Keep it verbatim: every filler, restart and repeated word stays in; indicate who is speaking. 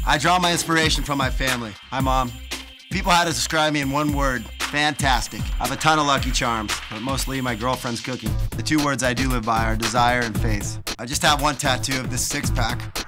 Speaker 1: I draw my inspiration from my family. Hi, Mom. People had to describe me in one word: fantastic. I have a ton of Lucky Charms, but mostly my girlfriend's cooking. The two words I do live by are desire and faith. I just have one tattoo of this six-pack.